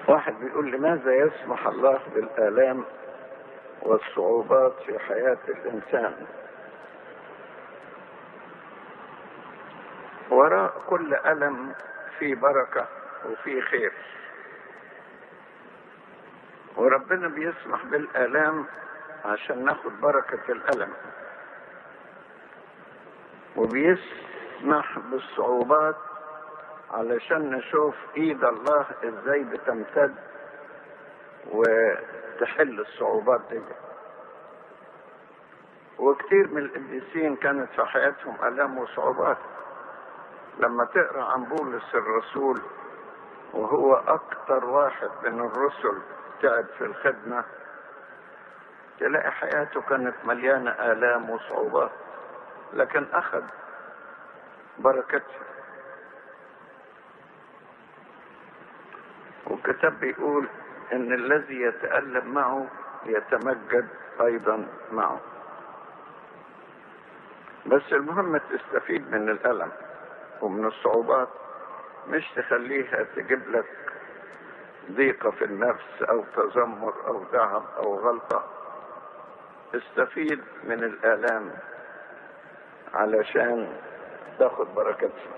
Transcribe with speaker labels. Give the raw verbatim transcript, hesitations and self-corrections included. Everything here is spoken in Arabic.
Speaker 1: واحد بيقول لماذا يسمح الله بالآلام والصعوبات في حياة الإنسان؟ وراء كل ألم في بركة وفي خير، وربنا بيسمح بالآلام عشان ناخد بركة الألم، وبيسمح بالصعوبات علشان نشوف ايد الله ازاي بتمتد وتحل الصعوبات دي. وكتير من القديسين كانت في حياتهم آلام وصعوبات. لما تقرأ عن بولس الرسول وهو اكتر واحد من الرسل تعب في الخدمة، تلاقي حياته كانت مليانة آلام وصعوبات، لكن اخذ بركتها. والكتاب بيقول ان الذي يتألم معه يتمجد ايضا معه. بس المهم تستفيد من الألم ومن الصعوبات، مش تخليها تجيب لك ضيقة في النفس او تذمر او تعب او غلطة. استفيد من الآلام علشان تاخد بركتها.